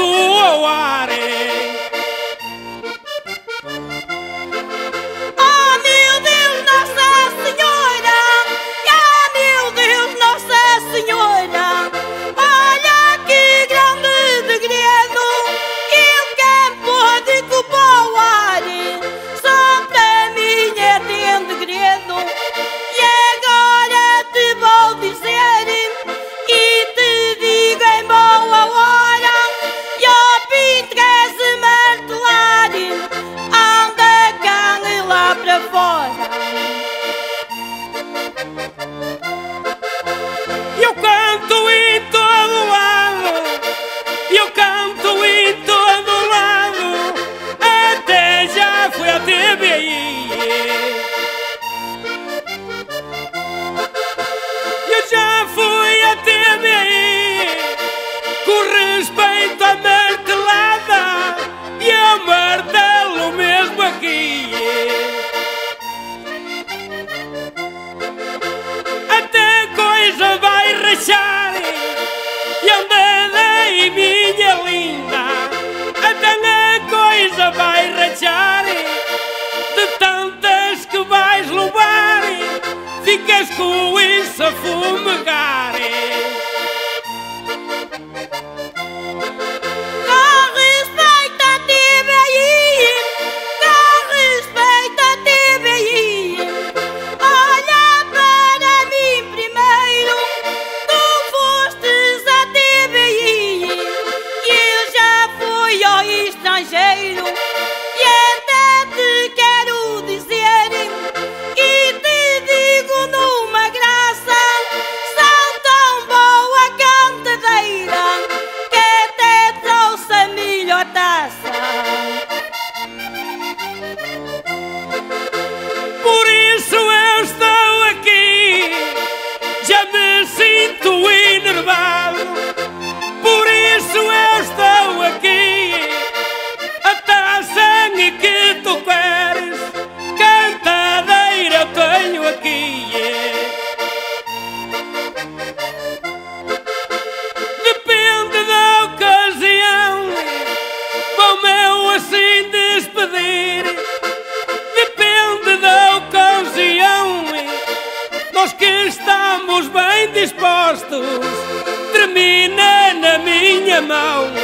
ao ar. Oh meu Deus, Nossa Senhora! Ah meu Deus, Nossa Senhora! Olha que grande degredo! E quem pode culpar o ar? Só para mim é tem degredo. E agora te vou dizer e te digo em boa hora. E ao pintre martelar anda cá e lá para fora. Eu canto em todo lado, eu canto em todo lado, até já fui à TVI. Eu já fui à TVI, com respeito à martelada, e eu martelo mesmo aqui. Até coisa vai rachar, e anda aí minha linda, até a coisa vai rachar, de tantas que vais levar, ficas com isso a fumegar. Com respeito à TVI, com respeito à TVI, olha para mim primeiro. Tu fostes à TVI e eu já fui ao estrangeiro. E até te quero dizer e te digo numa graça, são tão boa cantadeira que até trouxe a melhor taça. Por isso eu estou aqui, já me sinto enervado. Por isso eu estou aqui, a taça que tu queres, cantadeira eu tenho aqui. Depende da ocasião, vou-me eu assim despedir. Depende da ocasião, nós que estamos bem dispostos, termina na minha mão.